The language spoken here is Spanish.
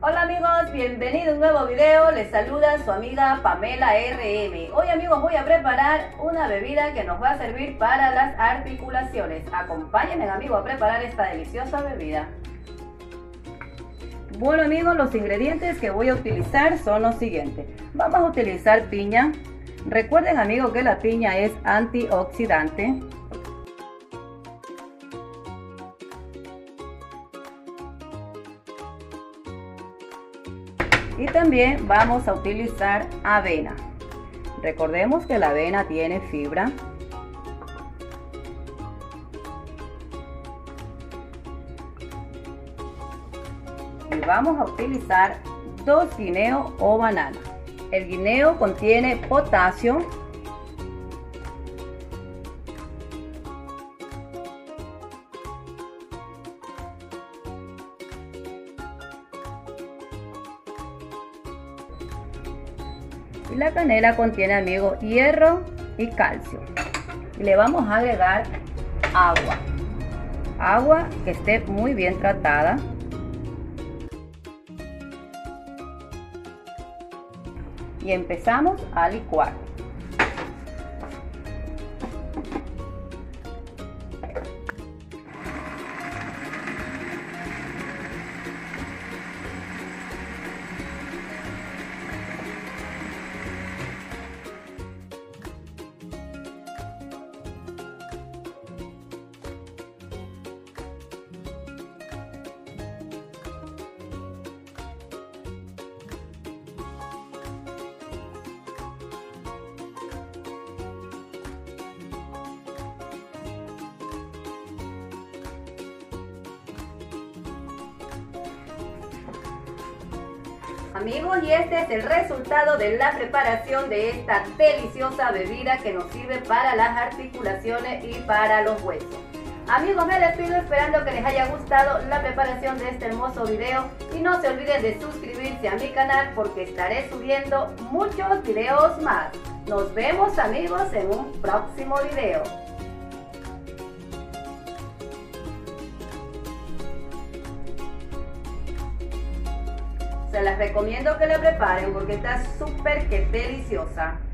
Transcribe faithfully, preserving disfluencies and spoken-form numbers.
Hola amigos, bienvenido a un nuevo video. Les saluda su amiga Pamela R M. Hoy amigos voy a preparar una bebida que nos va a servir para las articulaciones. Acompáñenme amigos a preparar esta deliciosa bebida. Bueno amigos, los ingredientes que voy a utilizar son los siguientes. Vamos a utilizar piña. Recuerden amigos que la piña es antioxidante. Y también vamos a utilizar avena. Recordemos que la avena tiene fibra. Y vamos a utilizar dos guineos o banana. El guineo contiene potasio. Y la canela contiene amigos hierro y calcio. Y le vamos a agregar agua. Agua que esté muy bien tratada. Y empezamos a licuar. Amigos, y este es el resultado de la preparación de esta deliciosa bebida que nos sirve para las articulaciones y para los huesos. Amigos, me despido esperando que les haya gustado la preparación de este hermoso video y no se olviden de suscribirse a mi canal porque estaré subiendo muchos videos más. Nos vemos amigos en un próximo video. Se las recomiendo que la preparen porque está súper que deliciosa.